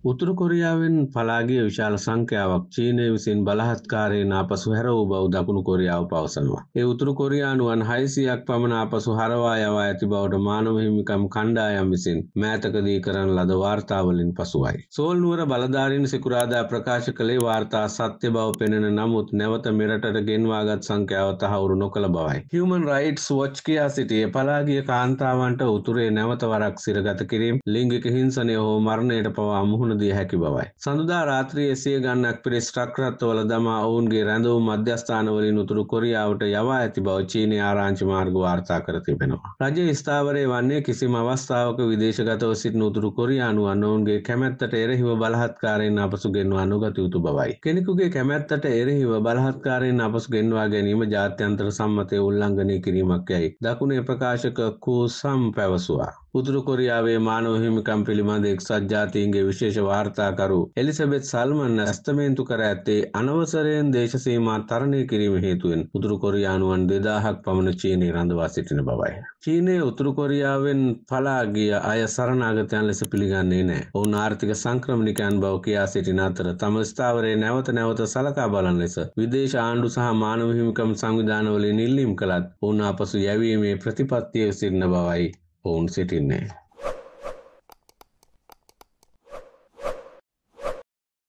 උතුරු කොරියාවෙන් පලා ගිය විශාල සංඛ්‍යාවක් චීනය විසින් බලහත්කාරයෙන් ආපසු හැර වූ බව දකුණු කොරියාව පවසනවා. ඒ උතුරු කොරියානුවන් 600ක් පමණ ආපසු හරවා යවා ඇති බවට මානව හිමිකම් කණ්ඩායම් විසින් මෑතකදී කරන ලද වාර්තාවලින් පසුවයි. සෝල් නුවර බලධාරීන් සිකුරාදා ප්‍රකාශ කළේ වාර්තා සත්‍ය බව පෙනෙන නමුත් නැවත මෙරටට ගෙන්වාගත් සංඛ්‍යාව තහවුරු නොකළ බවයි. Human Rights Watch කියා සිටියේ පලා ගිය කාන්තාවන්ට උතුරේ නැවත වරක් සිරගත කිරීම, ලිංගික හිංසනය හෝ මරණයට පවා මුහුණ දිය හැකි බවයි. සඳුදා රාත්‍රියේ 100 ගණනක් පිරිස් ට්‍රක් රථවල දමා ඔවුන්ගේ රැඳවුම් මධ්‍යස්ථානවලින් උතුරු කොරියාවට යවා ඇති බව චීනයේ ආරංචි මාර්ග වාර්තා කර තිබෙනවා. රජයේ ස්ථාවරයේ වන්නේ කිසිම අවස්ථාවක විදේශගතව සිටින උතුරු කොරියානුවන් ඔවුන්ගේ කැමැත්තට එරෙහිව බලහත්කාරයෙන් අපසු ගෙන්වා නොගත යුතු බවයි. කෙනෙකුගේ කැමැත්තට එරෙහිව බලහත්කාරයෙන් අපසු ගෙන්වා ගැනීම ජාත්‍යන්තර සම්මතය උල්ලංඝනය කිරීමක් යයි දකුණේ ප්‍රකාශක කූ සම් පැවසුවා. උතුරු කොරියාවේ මානව හිමිකම් පිළිබඳ එක්සත් ජාතීන්ගේ විශේෂ වාර්තාකරු එලිසබෙත් සල්මන් ඇස්තමේන්තු කර ඇත්තේ අනවසරයෙන් දේශ සීමා තරණය කිරීම හේතුවෙන් උතුරු කොරියානුවන් 2000ක් පමණ චීනයේ රඳවා සිටින බවයි. චීනය උතුරු කොරියාවෙන් පලා ගිය අය සරණාගතයන් ලෙස පිළිගන්නේ නැහැ. ඔවුන් ආර්ථික සංක්‍රමණිකයන් බව කියා සිටින අතර තම ස්ථාවරයේ නැවත නැවත සලකා බලන ලෙස විදේශ ආණ්ඩු සහ මානව හිමිකම් සංවිධානවලින් ඉල්ලීම් කළත් ඔවුන් ආපසු යැවීමේ ප්‍රතිපත්තියේ සිටින බවයි ඔවුන් සිටින්නේ.